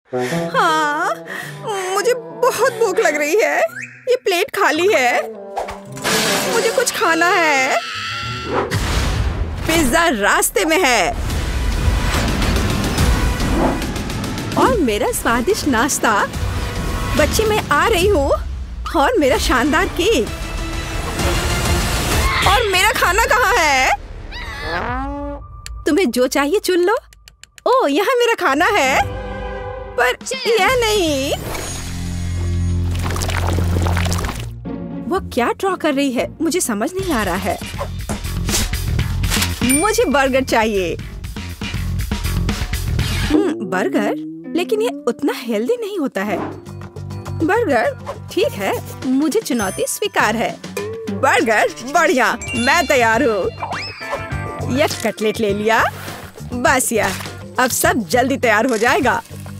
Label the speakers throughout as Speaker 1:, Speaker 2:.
Speaker 1: हाँ, मुझे बहुत भूख लग रही है। ये प्लेट खाली है। मुझे कुछ खाना है। पिज्जा रास्ते में है और मेरा स्वादिष्ट नाश्ता। बच्ची, मैं आ रही हूँ। और मेरा शानदार केक। और मेरा खाना कहाँ है? तुम्हें जो चाहिए चुन लो। ओह, यहाँ मेरा खाना है, पर यह नहीं। वो क्या ड्रॉ कर रही है? मुझे समझ नहीं आ रहा है। मुझे बर्गर चाहिए। बर्गर? लेकिन ये उतना हेल्दी नहीं होता है। बर्गर ठीक है, मुझे चुनौती स्वीकार है। बर्गर बढ़िया, मैं तैयार हूँ। यह कटलेट ले लिया। बस यार, अब सब जल्दी तैयार हो जाएगा।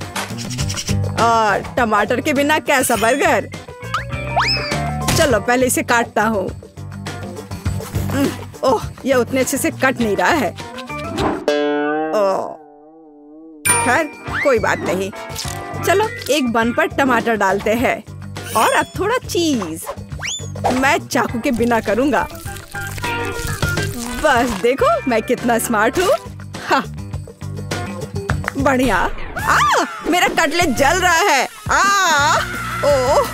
Speaker 1: और टमाटर के बिना कैसा बर्गर? चलो पहले इसे काटता हूँ। ओह, यह उतने अच्छे से कट नहीं रहा है। ओह, खैर कोई बात नहीं। चलो एक बन पर टमाटर डालते हैं और अब थोड़ा चीज। मैं चाकू के बिना करूँगा। बस देखो मैं कितना स्मार्ट हूँ। हाँ, बढ़िया। मेरा कटलेट जल रहा है। ओह,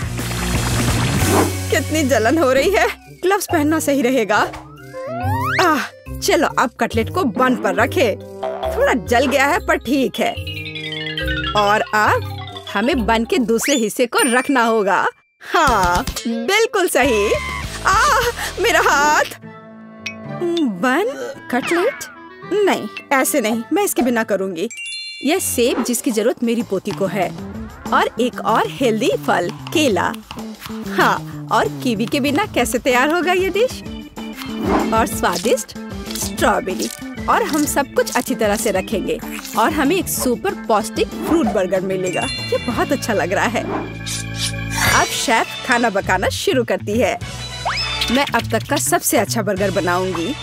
Speaker 1: कितनी जलन हो रही है। ग्लव्स पहनना सही रहेगा। चलो अब कटलेट को बन पर रखे। थोड़ा जल गया है पर ठीक है। और अब हमें बन के दूसरे हिस्से को रखना होगा। हाँ, बिल्कुल सही। मेरा हाथ। बन, कटलेट? नहीं, ऐसे नहीं। मैं इसके बिना करूंगी। यह सेब जिसकी जरूरत मेरी पोती को है। और एक और हेल्दी फल, केला। हाँ, और कीवी के बिना कैसे तैयार होगा ये डिश? और स्वादिष्ट स्ट्रॉबेरी। और हम सब कुछ अच्छी तरह से रखेंगे और हमें एक सुपर पौष्टिक फ्रूट बर्गर मिलेगा। ये बहुत अच्छा लग रहा है। अब शेफ खाना पकाना शुरू करती है। मैं अब तक का सबसे अच्छा बर्गर बनाऊंगी।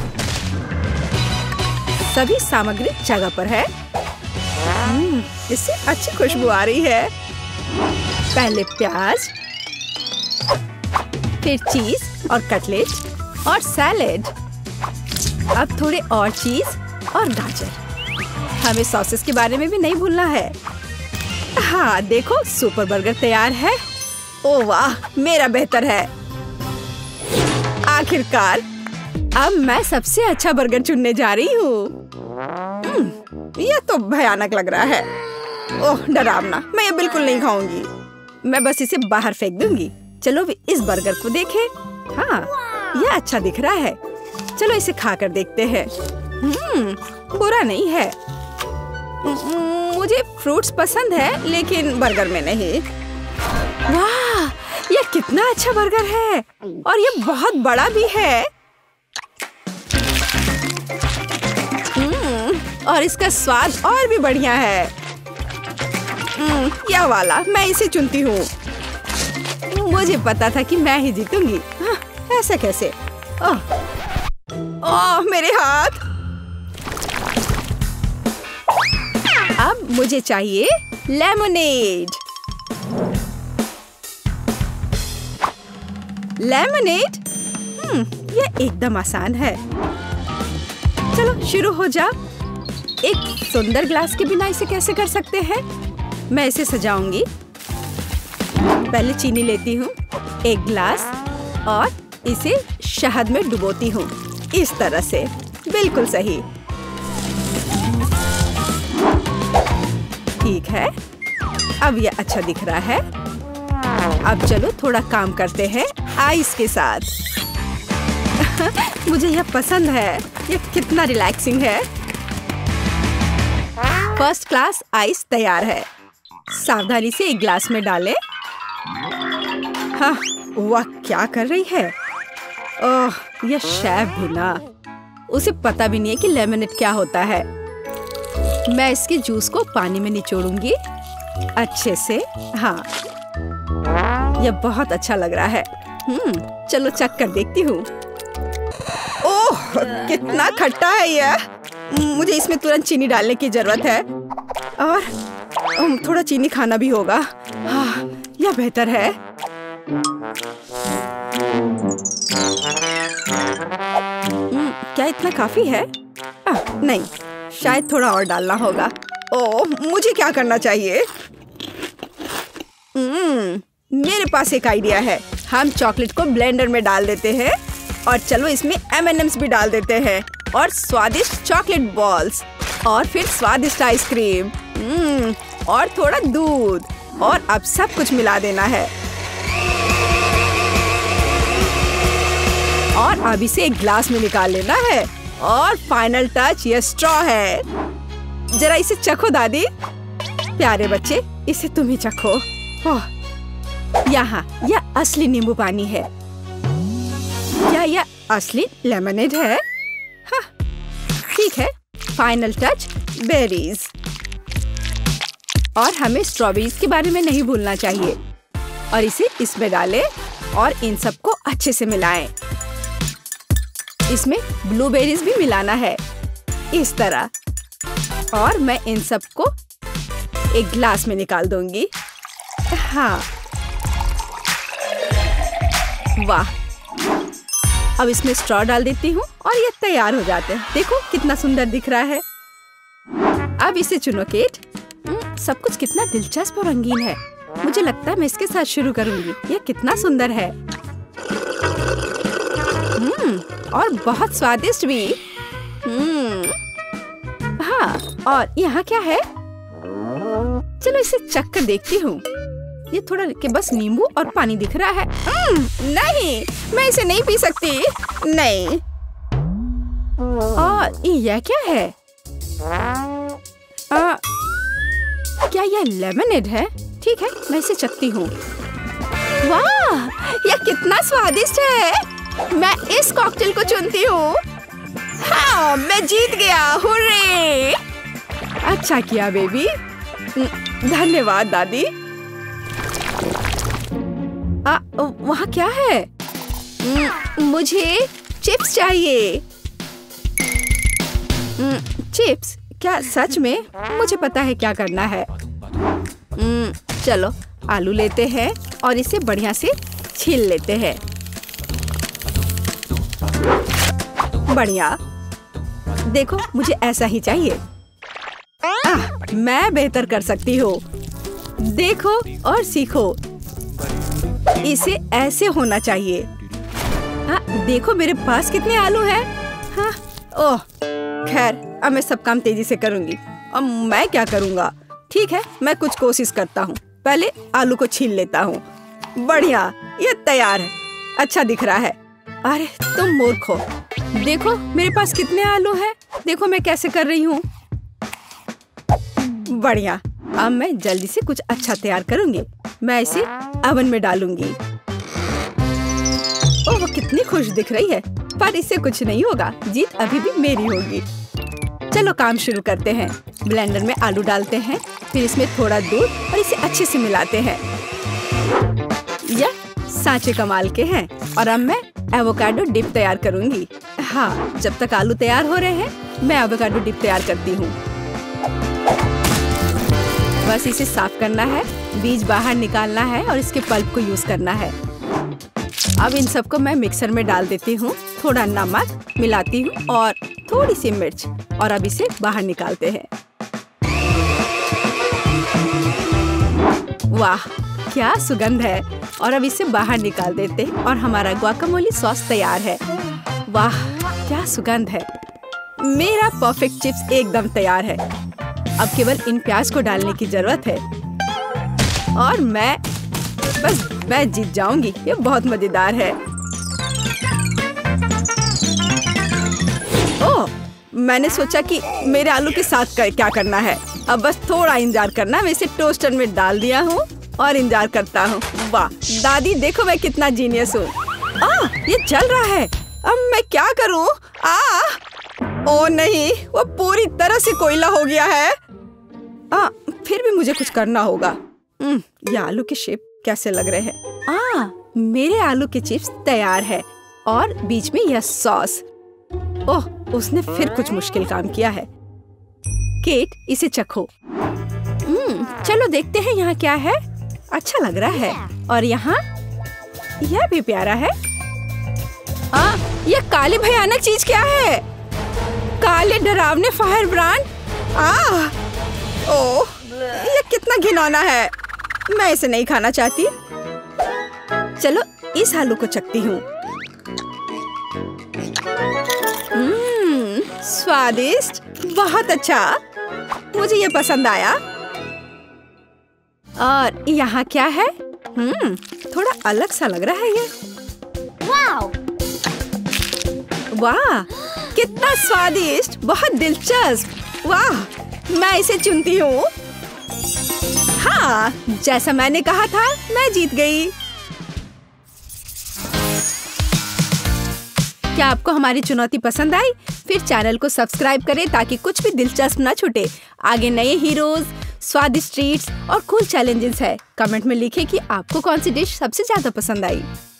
Speaker 1: सभी सामग्री जगह पर है। इससे अच्छी खुशबू आ रही है। पहले प्याज, फिर चीज और कटलेट और सैलेड। अब थोड़े और चीज और गाजर। हमें सॉसेस के बारे में भी नहीं भूलना है। हाँ देखो, सुपर बर्गर तैयार है। ओह वाह, मेरा बेहतर है। आखिरकार अब मैं सबसे अच्छा बर्गर चुनने जा रही हूँ। यह तो भयानक लग रहा है। ओह डरावना, मैं ये बिल्कुल नहीं खाऊंगी। मैं बस इसे बाहर फेंक दूंगी। चलो भी इस बर्गर को देखें। हाँ, यह अच्छा दिख रहा है। चलो इसे खाकर देखते हैं। बुरा नहीं है। मुझे फ्रूट्स पसंद है लेकिन बर्गर में नहीं। वाह, यह कितना अच्छा बर्गर है और यह बहुत बड़ा भी है। और इसका स्वाद और भी बढ़िया है। यह वाला, मैं इसे चुनती हूँ। मुझे पता था कि मैं ही जीतूंगी। ऐसा कैसे? ओह मेरे हाथ। अब मुझे चाहिए लेमनेड। लेमनेड? यह एकदम आसान है। चलो शुरू हो जाओ। एक सुंदर ग्लास के बिना इसे कैसे कर सकते हैं? मैं इसे सजाऊंगी। पहले चीनी लेती हूँ, एक ग्लास, और इसे शहद में डुबोती हूँ। इस तरह से, बिल्कुल सही। ठीक है, अब यह अच्छा दिख रहा है। अब चलो थोड़ा काम करते हैं आइस के साथ। मुझे यह पसंद है। यह कितना रिलैक्सिंग है। फर्स्ट क्लास आइस तैयार है। सावधानी से एक ग्लास में डालें। हाँ, वह क्या कर रही है? ओह, यह शेफ भी ना, उसे पता भी नहीं है कि लेमनेड क्या होता है। मैं इसके जूस को पानी में निचोड़ूंगी अच्छे से। हाँ, यह बहुत अच्छा लग रहा है। चलो चख कर देखती हूँ। ओह, कितना खट्टा है यह। मुझे इसमें तुरंत चीनी डालने की जरूरत है। और थोड़ा चीनी खाना भी होगा। हाँ, यह बेहतर है। क्या इतना काफी है? नहीं, शायद थोड़ा और डालना होगा। ओह, मुझे क्या करना चाहिए? मेरे पास एक आइडिया है। हम चॉकलेट को ब्लेंडर में डाल देते हैं और चलो इसमें M&Ms भी डाल देते हैं और स्वादिष्ट चॉकलेट बॉल्स और फिर स्वादिष्ट आइसक्रीम और थोड़ा दूध और अब सब कुछ मिला देना है। और अब इसे एक ग्लास में निकाल लेना है और फाइनल टच ये स्ट्रॉ है। जरा इसे चखो दादी। प्यारे बच्चे, इसे तुम ही चखो। यहाँ यह असली नींबू पानी है। क्या यह असली लेमनेड है? हाँ, ठीक है। Final touch berries. और हमें स्ट्रॉबेरीज के बारे में नहीं भूलना चाहिए। और इसे इसमें डालें और इन सबको अच्छे से मिलाएं। इसमें ब्लूबेरीज भी मिलाना है, इस तरह। और मैं इन सबको एक ग्लास में निकाल दूंगी। हाँ, वाह। अब इसमें स्ट्रॉ डाल देती हूँ और ये तैयार हो जाते हैं। देखो कितना सुंदर दिख रहा है। अब इसे चुनो केट। सब कुछ कितना दिलचस्प और रंगीन है। मुझे लगता है मैं इसके साथ शुरू करूंगी। ये कितना सुंदर है। और बहुत स्वादिष्ट भी। हाँ, और यहाँ क्या है? चलो इसे चख कर देखती हूँ। ये थोड़ा के बस नींबू और पानी दिख रहा है। नहीं, मैं इसे नहीं पी सकती। नहीं। और यह क्या है? क्या यह लेमनेड है? ठीक है, मैं इसे चखती हूँ। वाह, यह कितना स्वादिष्ट है। मैं इस कॉकटेल को चुनती हूँ। हाँ, मैं जीत गया। हुर्रे! अच्छा किया बेबी। धन्यवाद दादी। वहाँ क्या है? मुझे चिप्स चाहिए। चिप्स? क्या सच में? मुझे पता है क्या करना है। चलो आलू लेते हैं और इसे बढ़िया से छील लेते हैं। बढ़िया। देखो, मुझे ऐसा ही चाहिए। मैं बेहतर कर सकती हूँ। देखो और सीखो। इसे ऐसे होना चाहिए। देखो मेरे पास कितने आलू हैं। हाँ, ओह, खैर अब मैं सब काम तेजी से करूंगी। अब मैं क्या करूंगा? ठीक है, मैं कुछ कोशिश करता हूँ। पहले आलू को छील लेता हूँ। बढ़िया, ये तैयार है। अच्छा दिख रहा है। अरे तुम मूर्ख हो। देखो मेरे पास कितने आलू हैं। देखो मैं कैसे कर रही हूँ। बढ़िया। अब मैं जल्दी से कुछ अच्छा तैयार करूंगी। मैं इसे ओवन में डालूंगी। ओह, वो कितनी खुश दिख रही है। पर इससे कुछ नहीं होगा। जीत अभी भी मेरी होगी। चलो काम शुरू करते हैं। ब्लेंडर में आलू डालते हैं, फिर इसमें थोड़ा दूध और इसे अच्छे से मिलाते हैं। यह सांचे कमाल के हैं। और अब मैं एवोकाडो डिप तैयार करूंगी। हाँ, जब तक आलू तैयार हो रहे हैं मैं एवोकाडो डिप तैयार करती हूँ। बस इसे साफ करना है, बीज बाहर निकालना है और इसके पल्प को यूज करना है। अब इन सबको मैं मिक्सर में डाल देती हूँ। थोड़ा नमक मिलाती हूँ और थोड़ी सी मिर्च और अब इसे बाहर निकालते हैं। वाह, क्या सुगंध है। और अब इसे बाहर निकाल देते हैं और हमारा गुआकामोली सॉस तैयार है। वाह, क्या सुगंध है। मेरा परफेक्ट चिप्स एकदम तैयार है। अब केवल इन प्याज को डालने की जरूरत है और मैं जीत जाऊंगी। ये बहुत मजेदार है। ओह, मैंने सोचा कि मेरे आलू के साथ क्या करना है। अब बस थोड़ा इंतजार करना। मैं इसे टोस्टर में डाल दिया हूँ और इंतजार करता हूँ। वाह दादी, देखो मैं कितना जीनियस हूँ। ये जल रहा है। अब मैं क्या करूँ? ओ नहीं, वो पूरी तरह से कोयला हो गया है। फिर भी मुझे कुछ करना होगा। ये आलू के शेप कैसे लग रहे हैं? मेरे आलू के चिप्स तैयार है और बीच में यह सॉस। ओह, उसने फिर कुछ मुश्किल काम किया है। केट, इसे चखो। चलो देखते हैं यहाँ क्या है। अच्छा लग रहा है। और यहाँ यह भी प्यारा है। यह काली भयानक चीज क्या है? काले डरावने फायर ब्रांड। ओह, ये कितना घिनौना है। मैं इसे नहीं खाना चाहती। चलो इस आलू को चखती हूँ। स्वादिष्ट, बहुत अच्छा। मुझे ये पसंद आया। और यहाँ क्या है? थोड़ा अलग सा लग रहा है ये। वाह, कितना स्वादिष्ट, बहुत दिलचस्प। वाह, मैं इसे चुनती हूँ। हाँ, जैसा मैंने कहा था, मैं जीत गई। क्या आपको हमारी चुनौती पसंद आई? फिर चैनल को सब्सक्राइब करें ताकि कुछ भी दिलचस्प न छूटे। आगे नए हीरोज, स्वादिष्ट ट्रीट्स और कूल चैलेंजेस है। कमेंट में लिखें कि आपको कौन सी डिश सबसे ज्यादा पसंद आई।